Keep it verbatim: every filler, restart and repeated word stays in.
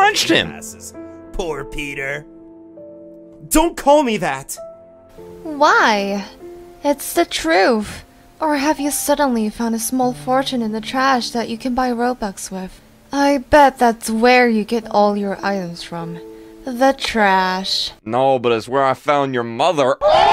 punched him. Asses. Poor Peter. Don't call me that! Why? It's the truth. Or have you suddenly found a small fortune in the trash that you can buy Robux with? I bet that's where you get all your items from. The trash. No, but it's where I found your mother.